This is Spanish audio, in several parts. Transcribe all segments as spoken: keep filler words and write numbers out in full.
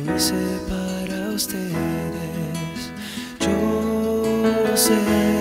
hice para ustedes. Yo sé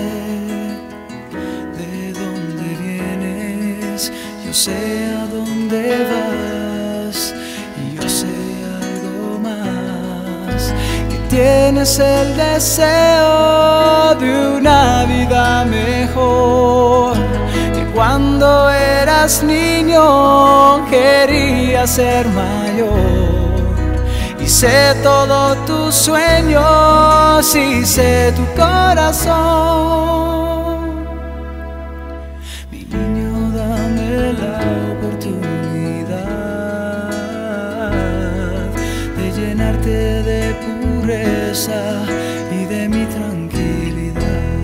de dónde vienes, yo sé a dónde vas, y yo sé algo más, que tienes el deseo de una vida mejor, que cuando eras niño querías ser mayor. Y sé todos tus sueños y sé tu corazón. Mi niño, dame la oportunidad de llenarte de pureza y de mi tranquilidad.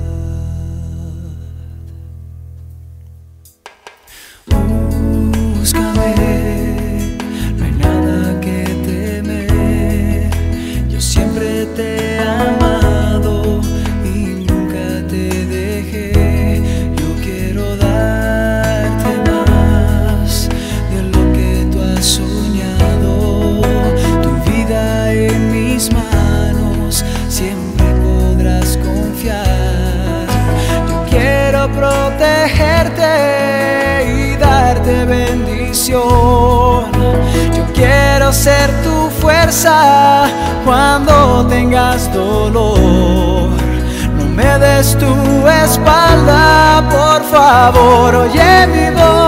Búscame, no hay nada que temer, yo siempre te he amado y nunca te dejé. Yo quiero darte más de lo que tú has soñado, tu vida en mis manos, siempre podrás confiar. Yo quiero protegerte y darte bendición. Yo quiero ser tu fuerza cuando tengas dolor. No me des tu espalda, por favor, oye mi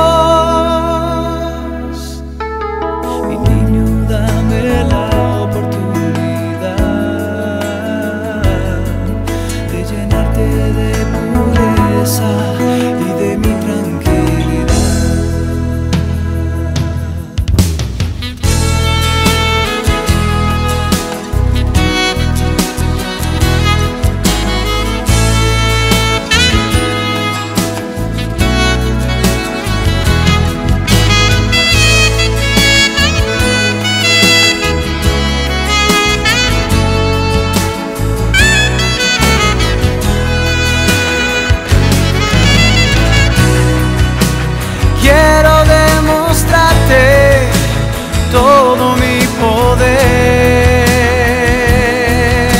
voz. Mi niño, dame la oportunidad de llenarte de pureza y de mi tranquilidad. Quiero demostrarte todo mi poder.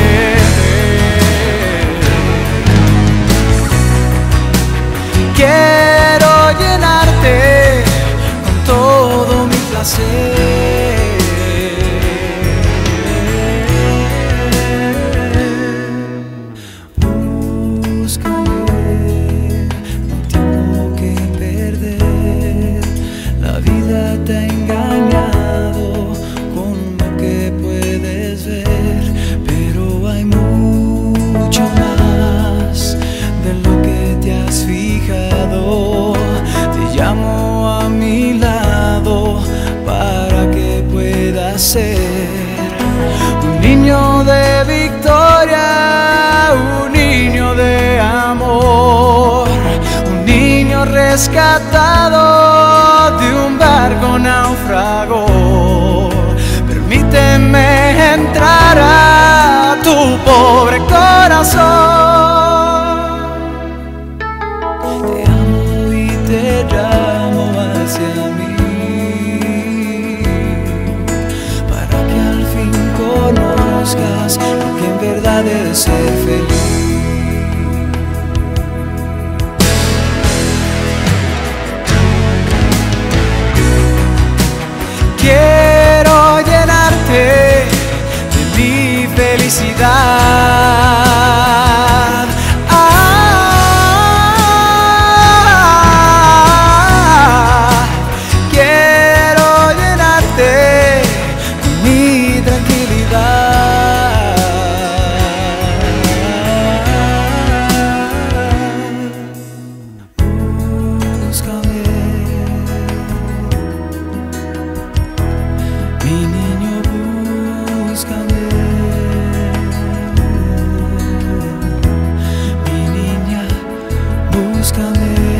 Quiero llenarte con todo mi placer. Búscame, no tengo que perder. La vida te ha engañado con lo que puedes ver, pero hay mucho más de lo que te has fijado. Te llamo a mi lado para que puedas ser un niño de victoria, un niño de amor, un niño rescatado de un barco náufrago. Permíteme entrar a tu pobre corazón. Te amo y te llamo hacia mí, para que al fin conozcas lo que en verdad es ser feliz. Quiero llenarte de mi felicidad. Ah, quiero llenarte de mi tranquilidad. Búscame, mi niño, búscame. Mi niña, búscame.